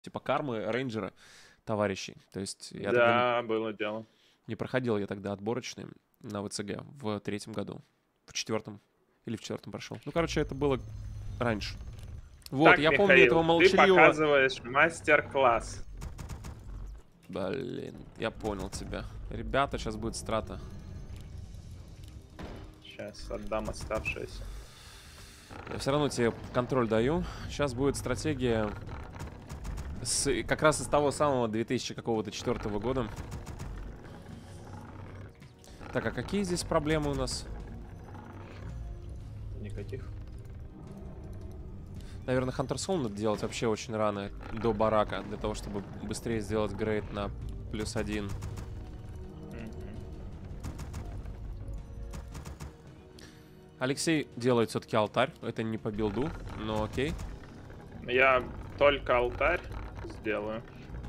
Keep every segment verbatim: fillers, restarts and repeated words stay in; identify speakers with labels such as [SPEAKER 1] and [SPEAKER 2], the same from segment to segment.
[SPEAKER 1] типа кармы, рейнджера, товарищей. То есть я
[SPEAKER 2] Да,
[SPEAKER 1] тогда
[SPEAKER 2] было дело.
[SPEAKER 1] не проходил я тогда отборочный на ВЦГ в третьем году. В четвертом. Или в четвертом прошел. Ну, короче, это было раньше. Вот,
[SPEAKER 2] Так,
[SPEAKER 1] я помню этого
[SPEAKER 2] Михаил, ты
[SPEAKER 1] молчаливого...
[SPEAKER 2] показываешь мастер-класс.
[SPEAKER 1] Блин, я понял тебя. Ребята, сейчас будет страта.
[SPEAKER 2] Сейчас отдам оставшееся.
[SPEAKER 1] Я все равно тебе контроль даю. Сейчас будет стратегия с, как раз из того самого две тысячи какого-то четвёртого года. Так, а какие здесь проблемы у нас?
[SPEAKER 2] Никаких.
[SPEAKER 1] Наверное, Hunter Soul надо делать вообще очень рано, до барака, для того, чтобы быстрее сделать грейд на плюс один. Алексей делает все-таки алтарь. Это не по билду, но окей.
[SPEAKER 2] Я только алтарь сделаю.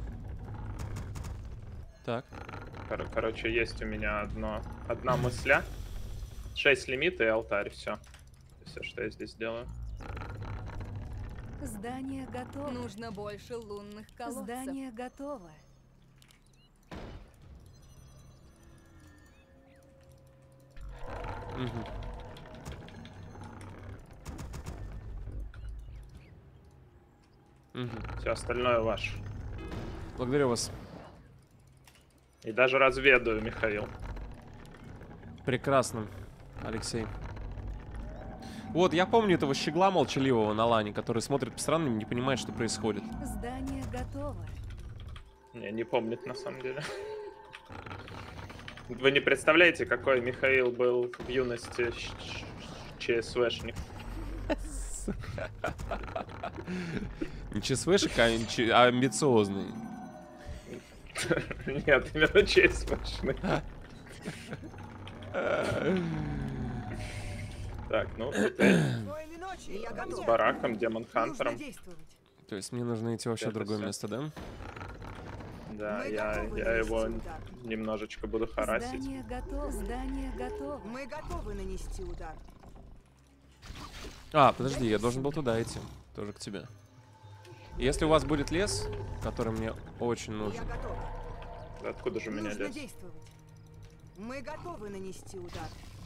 [SPEAKER 1] Так.
[SPEAKER 2] Кор короче, есть у меня одно, одна мысля. шесть лимита и алтарь, все. Все, что я здесь делаю.
[SPEAKER 3] Здание готово.
[SPEAKER 4] Нужно больше лунных колодцев.
[SPEAKER 3] Здание готово.
[SPEAKER 1] Угу. Угу.
[SPEAKER 2] Все остальное ваше.
[SPEAKER 1] Благодарю вас.
[SPEAKER 2] И даже разведаю, Михаил.
[SPEAKER 1] Прекрасно, Алексей. Вот, я помню этого щегла молчаливого на лане, который смотрит по сторонам и не понимает, что происходит.
[SPEAKER 3] Здание готово.
[SPEAKER 2] Не, не помнит на самом деле. Вы не представляете, какой Михаил был в юности ЧСВшник.
[SPEAKER 1] Не ЧСВшик, а, а амбициозный.
[SPEAKER 2] Нет, именно ЧСВшник. Так, ну теперь с бараком, демон хантером.
[SPEAKER 1] То есть мне нужно идти вообще в
[SPEAKER 2] Это
[SPEAKER 1] другое
[SPEAKER 2] всё.
[SPEAKER 1] место, да?
[SPEAKER 2] Да, я, я его немножечко буду харасить.
[SPEAKER 3] Здание готово. Здание готово.
[SPEAKER 5] Мы готовы нанести удар.
[SPEAKER 1] А, подожди, я должен был туда идти. Тоже к тебе. Если у вас будет лес, который мне очень нужен.
[SPEAKER 5] Я готов.
[SPEAKER 2] Откуда же у меня
[SPEAKER 5] Нужно
[SPEAKER 2] лес?
[SPEAKER 5] действовать. Мы готовы нанести удар.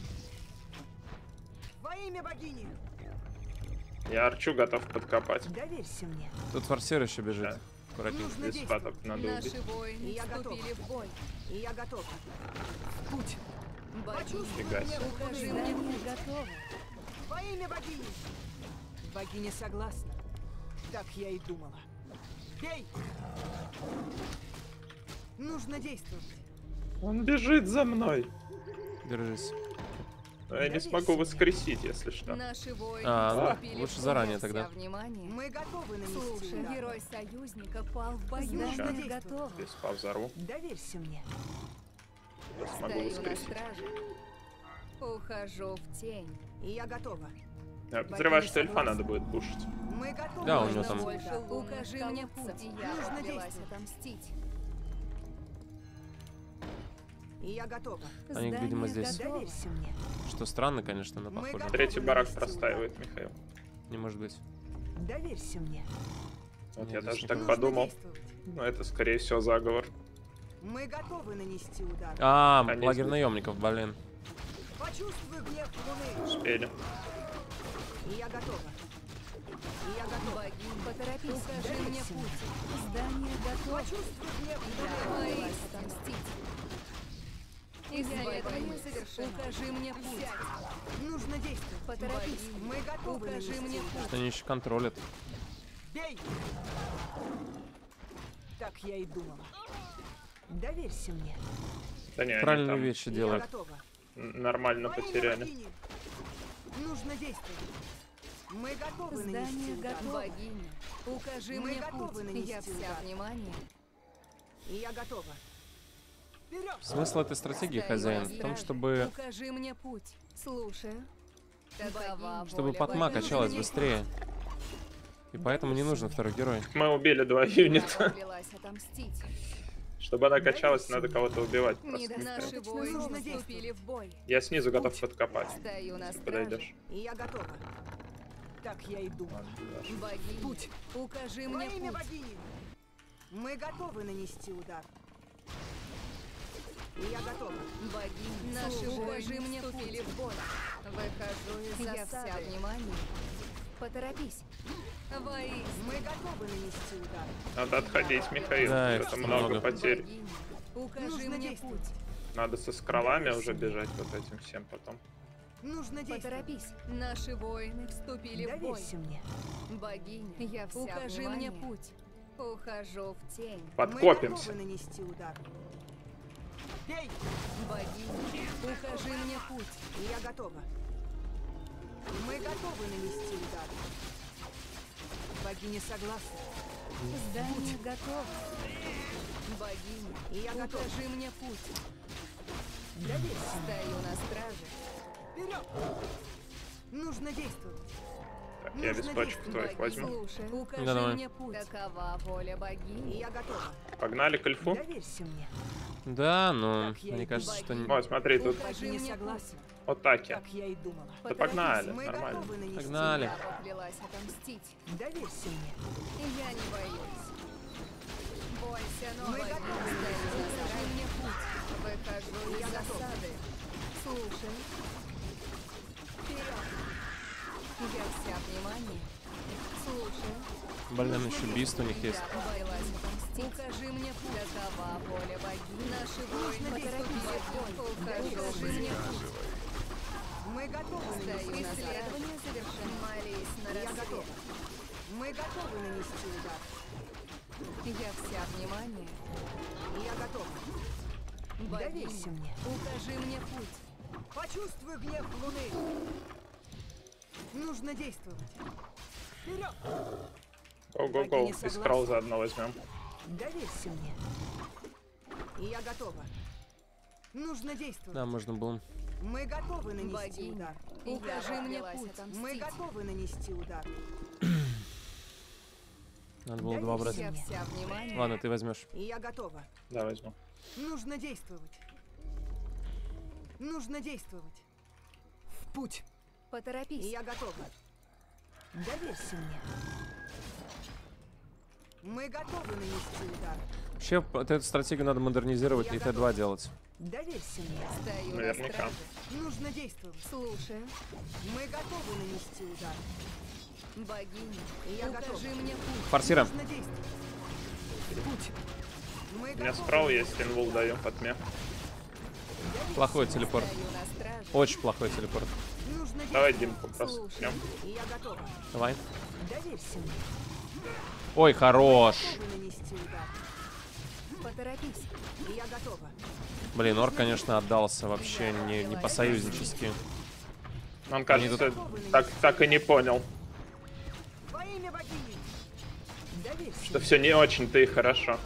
[SPEAKER 5] Во имя богини.
[SPEAKER 2] Я арчу готов подкопать.
[SPEAKER 5] Доверься мне.
[SPEAKER 1] Тут форсер еще бежит.
[SPEAKER 2] Да.
[SPEAKER 1] Аккуратненько.
[SPEAKER 5] Нужно
[SPEAKER 2] Без спадок надо
[SPEAKER 4] Наши
[SPEAKER 2] убить.
[SPEAKER 4] воины
[SPEAKER 5] Я готов.
[SPEAKER 4] вступили в бой.
[SPEAKER 5] И я готов. Путь.
[SPEAKER 4] Богиня,
[SPEAKER 2] Фига себе.
[SPEAKER 4] укажи мне
[SPEAKER 3] Здание
[SPEAKER 4] путь.
[SPEAKER 3] готово.
[SPEAKER 5] Во имя богини. Богиня согласна. Так я и думала. Бей! Нужно действовать.
[SPEAKER 2] Он бежит за мной.
[SPEAKER 1] Держись.
[SPEAKER 2] Но я не смогу воскресить, если что.
[SPEAKER 4] Наши воины
[SPEAKER 1] А,
[SPEAKER 4] вступили
[SPEAKER 1] ну, лучше
[SPEAKER 4] в бой.
[SPEAKER 1] заранее
[SPEAKER 4] Вся
[SPEAKER 1] тогда.
[SPEAKER 4] внимание.
[SPEAKER 5] Мы готовы нанести
[SPEAKER 4] Слушай,
[SPEAKER 5] удар.
[SPEAKER 4] герой союзника пал в бою.
[SPEAKER 3] Здание
[SPEAKER 2] Ща.
[SPEAKER 3] готово.
[SPEAKER 2] Без спа взорву.
[SPEAKER 5] Доверься мне.
[SPEAKER 2] Я смогу
[SPEAKER 4] Стою на
[SPEAKER 2] воскресить.
[SPEAKER 4] страже. Ухожу в тень.
[SPEAKER 5] И я готова.
[SPEAKER 2] Я подозреваю, что эльфа надо будет пушить.
[SPEAKER 5] Мы готовы.
[SPEAKER 1] Да, у него
[SPEAKER 5] нанести
[SPEAKER 1] там-
[SPEAKER 4] Больше
[SPEAKER 5] удар.
[SPEAKER 4] лунных Укажи мне путь, и я
[SPEAKER 5] Нужно
[SPEAKER 4] поклялась
[SPEAKER 5] действовать.
[SPEAKER 4] отомстить.
[SPEAKER 5] И я готова.
[SPEAKER 1] Они, видимо, здесь.
[SPEAKER 3] готово.
[SPEAKER 5] Доверься мне.
[SPEAKER 1] Что странно, конечно, но
[SPEAKER 5] Мы
[SPEAKER 1] похоже.
[SPEAKER 5] готовы.
[SPEAKER 2] Третий барак
[SPEAKER 5] нанести
[SPEAKER 2] простаивает, Михаил.
[SPEAKER 1] Не может быть.
[SPEAKER 5] Доверься мне.
[SPEAKER 2] Вот
[SPEAKER 1] Нет,
[SPEAKER 2] я
[SPEAKER 1] здесь
[SPEAKER 2] даже
[SPEAKER 1] не
[SPEAKER 2] так
[SPEAKER 5] Нужно
[SPEAKER 2] подумал.
[SPEAKER 5] действовать.
[SPEAKER 2] Но это, скорее всего, заговор.
[SPEAKER 5] Мы готовы нанести удар.
[SPEAKER 1] А,
[SPEAKER 2] Они
[SPEAKER 1] лагерь
[SPEAKER 2] здесь.
[SPEAKER 1] наемников, блин.
[SPEAKER 5] Почувствуй гнев луны.
[SPEAKER 2] Успели.
[SPEAKER 5] И я готова. И я готова.
[SPEAKER 4] Богиня, поторопись, укажи мне
[SPEAKER 5] Доверься
[SPEAKER 4] путь.
[SPEAKER 3] Здание готово.
[SPEAKER 5] Почувствуй гнев
[SPEAKER 4] Я
[SPEAKER 5] луны.
[SPEAKER 4] поклялась отомстить. Исследование совершено. Укажи мне путь.
[SPEAKER 5] Нужно действовать.
[SPEAKER 4] Поторопись.
[SPEAKER 5] Мы готовы
[SPEAKER 4] Укажи
[SPEAKER 5] нанести
[SPEAKER 4] мне
[SPEAKER 5] удар.
[SPEAKER 1] Что они еще контролят.
[SPEAKER 5] Бей! Так я и думала. Доверься мне.
[SPEAKER 2] Да не, они
[SPEAKER 1] Правильные
[SPEAKER 2] там
[SPEAKER 1] вещи
[SPEAKER 5] И я
[SPEAKER 1] делают.
[SPEAKER 5] готова.
[SPEAKER 2] н- нормально
[SPEAKER 5] Во имя
[SPEAKER 2] потеряли.
[SPEAKER 5] богини. Нужно действовать. Мы готовы
[SPEAKER 3] Здание
[SPEAKER 5] нанести удар.
[SPEAKER 3] готово.
[SPEAKER 4] Богиня, укажи
[SPEAKER 5] Мы
[SPEAKER 4] мне
[SPEAKER 5] готовы
[SPEAKER 4] путь.
[SPEAKER 5] нанести
[SPEAKER 4] Я вся
[SPEAKER 5] удар.
[SPEAKER 4] внимание.
[SPEAKER 5] И я готова. Вперед!
[SPEAKER 1] Смысл этой стратегии,
[SPEAKER 4] Стою
[SPEAKER 1] хозяин,
[SPEAKER 4] на
[SPEAKER 1] в том,
[SPEAKER 4] страже.
[SPEAKER 1] чтобы,
[SPEAKER 4] Укажи мне путь. Слушаю. Такова
[SPEAKER 1] чтобы
[SPEAKER 4] воля
[SPEAKER 1] потма
[SPEAKER 4] богини.
[SPEAKER 1] качалась быстрее. И поэтому не нужен второй герой.
[SPEAKER 2] Мы убили два
[SPEAKER 4] Я
[SPEAKER 2] юнита.
[SPEAKER 4] поклялась отомстить.
[SPEAKER 2] Чтобы она качалась, надо кого-то убивать.
[SPEAKER 4] Не
[SPEAKER 2] Просто.
[SPEAKER 4] наши воины
[SPEAKER 5] Нужно
[SPEAKER 4] вступили в бой.
[SPEAKER 2] Я снизу готов подкопать.
[SPEAKER 4] Стою на
[SPEAKER 2] Если
[SPEAKER 4] страже.
[SPEAKER 2] подойдешь.
[SPEAKER 5] И я готова. Так я и думала.
[SPEAKER 4] Богиня,
[SPEAKER 5] Путь.
[SPEAKER 4] укажи
[SPEAKER 5] Во
[SPEAKER 4] мне
[SPEAKER 5] имя
[SPEAKER 4] путь.
[SPEAKER 5] богини. Мы готовы нанести удар. Я готова.
[SPEAKER 4] Богиня,
[SPEAKER 3] Наши
[SPEAKER 4] слушай,
[SPEAKER 3] воины
[SPEAKER 4] укажи мне
[SPEAKER 3] вступили
[SPEAKER 4] путь.
[SPEAKER 3] в бой.
[SPEAKER 4] Выхожу из
[SPEAKER 3] Я
[SPEAKER 4] засады.
[SPEAKER 3] вся внимание. Поторопись.
[SPEAKER 4] Воистину.
[SPEAKER 5] Мы готовы нанести удар.
[SPEAKER 2] Надо отходить, Михаил.
[SPEAKER 1] Да,
[SPEAKER 2] это
[SPEAKER 1] это
[SPEAKER 2] много
[SPEAKER 1] много.
[SPEAKER 2] потерь.
[SPEAKER 4] Богиня, укажи
[SPEAKER 5] Нужно
[SPEAKER 4] мне
[SPEAKER 5] действовать.
[SPEAKER 4] путь.
[SPEAKER 2] Надо со скролами уже бежать вот этим всем потом.
[SPEAKER 5] Нужно действовать.
[SPEAKER 3] Поторопись.
[SPEAKER 4] Наши воины вступили в бой.
[SPEAKER 5] Доверься мне.
[SPEAKER 4] Богиня,
[SPEAKER 3] Я вся
[SPEAKER 4] укажи
[SPEAKER 3] внимание.
[SPEAKER 4] мне путь. Ухожу в тень.
[SPEAKER 2] Подкопимся.
[SPEAKER 5] Мы готовы нанести удар. Бей!
[SPEAKER 4] Богиня, укажи мне путь.
[SPEAKER 5] Я готова. Мы готовы нанести удар. Богиня согласна.
[SPEAKER 3] Здание готово.
[SPEAKER 4] Богиня,
[SPEAKER 5] Я готова.
[SPEAKER 4] укажи мне путь.
[SPEAKER 5] Доверься.
[SPEAKER 4] Стою на страже.
[SPEAKER 5] Вперед! Нужно действовать.
[SPEAKER 2] Так, я без пачек твоих возьму.
[SPEAKER 4] Слушай, укажи
[SPEAKER 1] Да, давай.
[SPEAKER 4] мне путь. Такова воля богини.
[SPEAKER 5] Я готова.
[SPEAKER 2] Погнали к эльфу.
[SPEAKER 5] Доверься мне.
[SPEAKER 1] Да, но
[SPEAKER 5] Так, я
[SPEAKER 1] мне
[SPEAKER 5] иду.
[SPEAKER 1] кажется, что... не-
[SPEAKER 2] О, смотри, тут
[SPEAKER 4] Укажи
[SPEAKER 5] Богиня
[SPEAKER 4] мне
[SPEAKER 5] согласна.
[SPEAKER 2] атаки.
[SPEAKER 5] Как я и думала.
[SPEAKER 2] Да погнали,
[SPEAKER 5] Мы
[SPEAKER 2] нормально.
[SPEAKER 5] готовы нанести
[SPEAKER 1] Погнали.
[SPEAKER 4] Я
[SPEAKER 5] удар.
[SPEAKER 4] поклялась отомстить.
[SPEAKER 5] Доверься мне.
[SPEAKER 4] И я не боюсь. Бойся, но
[SPEAKER 5] Мы
[SPEAKER 4] богиня.
[SPEAKER 5] готовы.
[SPEAKER 4] Укажи мне путь. Выхожу из
[SPEAKER 5] Я готова.
[SPEAKER 4] засады. Слушай. Вперед. Я вся внимание. Слушай.
[SPEAKER 1] Блин, еще бист у них есть.
[SPEAKER 4] Я поклялась отомстить. Укажи мне путь. Такова воля богини. Наши воины
[SPEAKER 5] действовать.
[SPEAKER 4] поторопись. Укажи мне путь.
[SPEAKER 5] Мы готовы
[SPEAKER 4] Стою
[SPEAKER 5] нанести
[SPEAKER 4] на
[SPEAKER 5] удар.
[SPEAKER 4] исследование завершено. Молись на
[SPEAKER 5] Я
[SPEAKER 4] рассвет.
[SPEAKER 5] готова. Мы готовы нанести удар.
[SPEAKER 4] Я вся внимание.
[SPEAKER 5] Я готова. Доверься
[SPEAKER 4] Богиня,
[SPEAKER 5] мне.
[SPEAKER 4] укажи мне путь.
[SPEAKER 5] Почувствуй гнев Луны. Нужно действовать. Вперед!
[SPEAKER 2] Го-го-го. И скролл заодно возьмем.
[SPEAKER 5] Доверься мне. Я готова. Нужно действовать.
[SPEAKER 1] Да, можно было.
[SPEAKER 5] Мы готовы нанести
[SPEAKER 4] Богиня,
[SPEAKER 5] удар.
[SPEAKER 4] укажи
[SPEAKER 5] Я
[SPEAKER 4] мне
[SPEAKER 5] поклялась
[SPEAKER 4] путь.
[SPEAKER 5] отомстить. Мы готовы нанести удар.
[SPEAKER 1] Надо было два брать.
[SPEAKER 4] Я вся внимание.
[SPEAKER 1] Ладно, ты возьмешь.
[SPEAKER 5] Я готова.
[SPEAKER 2] Да, возьму.
[SPEAKER 5] Нужно действовать. Нужно действовать. В путь.
[SPEAKER 3] Поторопись.
[SPEAKER 5] Я готова. Доверься мне. Мы готовы нанести удар.
[SPEAKER 1] Вообще, вот эту стратегию надо модернизировать и Т два делать.
[SPEAKER 5] Доверься мне.
[SPEAKER 4] Стою на
[SPEAKER 2] Наверняка.
[SPEAKER 4] страже.
[SPEAKER 5] Нужно действовать.
[SPEAKER 4] Слушаю.
[SPEAKER 5] Мы готовы нанести удар.
[SPEAKER 4] Богиня,
[SPEAKER 5] Я
[SPEAKER 4] укажи
[SPEAKER 5] готова.
[SPEAKER 4] мне путь.
[SPEAKER 1] Форсируем.
[SPEAKER 5] Нужно действовать. В путь. Мы
[SPEAKER 2] У меня
[SPEAKER 5] готовы
[SPEAKER 2] скролл
[SPEAKER 5] нанести
[SPEAKER 2] есть, инвул даю под мех.
[SPEAKER 1] Плохой телепорт.
[SPEAKER 4] Стою на страже.
[SPEAKER 1] Очень плохой телепорт.
[SPEAKER 5] Нужно
[SPEAKER 2] Давай
[SPEAKER 5] действовать.
[SPEAKER 2] Димку просто
[SPEAKER 4] Слушай.
[SPEAKER 2] ткнем.
[SPEAKER 5] Я готова.
[SPEAKER 1] Давай.
[SPEAKER 5] Доверься мне.
[SPEAKER 1] Ой, хорош.
[SPEAKER 5] Готовы нанести удар.
[SPEAKER 3] Поторопись.
[SPEAKER 5] Я готова.
[SPEAKER 1] Блин, Орк, конечно, отдался вообще не, не по-союзнически.
[SPEAKER 2] Он, кажется, так, так и не понял,
[SPEAKER 5] Во имя богини. Доверься
[SPEAKER 2] что
[SPEAKER 5] мне.
[SPEAKER 2] все не очень-то и хорошо.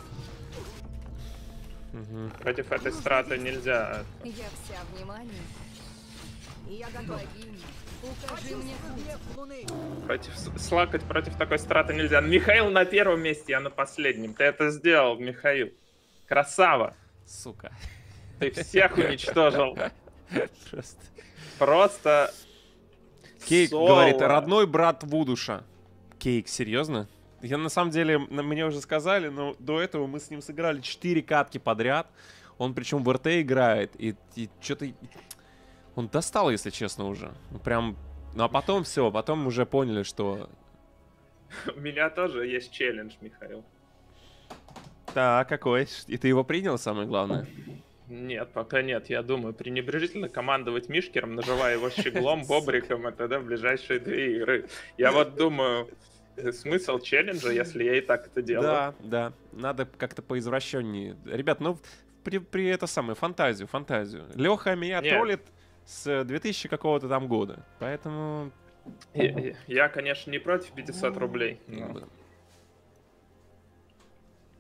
[SPEAKER 1] Мгм.
[SPEAKER 2] Против этой страты нельзя.
[SPEAKER 4] Я вся внимание.
[SPEAKER 5] Я готова.
[SPEAKER 4] Богиня, укажи мне
[SPEAKER 5] Почувствуй
[SPEAKER 4] путь.
[SPEAKER 5] гнев Луны.
[SPEAKER 2] Против с- слакать против такой страты нельзя. Михаил на первом месте, я на последнем. Ты это сделал, Михаил. Красава.
[SPEAKER 1] Сука.
[SPEAKER 2] Ты всех уничтожил.
[SPEAKER 1] Просто.
[SPEAKER 2] Просто.
[SPEAKER 1] Кейк
[SPEAKER 2] соло.
[SPEAKER 1] говорит, родной брат Вудуша. Кейк, серьезно? Я на самом деле, на- мне уже сказали, но до этого мы с ним сыграли четыре катки подряд. Он причем в РТ играет, и, что-то... Он достал, если честно, уже. Ну, прям... Ну, а потом все, потом уже поняли, что...
[SPEAKER 2] У меня тоже есть челлендж, Михаил.
[SPEAKER 1] Так, какой? И ты его принял, самое главное?
[SPEAKER 2] Нет, пока нет. Я думаю, пренебрежительно командовать Мишкером, наживая его щеглом, бобриком, это да, в ближайшие две игры. Я вот думаю, смысл челленджа, если я и так это делаю.
[SPEAKER 1] Да, да. Надо как-то поизвращеннее. Ребят, ну, при, при это самое, фантазию, фантазию. Леха меня
[SPEAKER 2] Нет.
[SPEAKER 1] троллит с две тысячи какого-то там года. Поэтому...
[SPEAKER 2] Я, я, конечно, не против пятисот рублей. но
[SPEAKER 1] Как бы,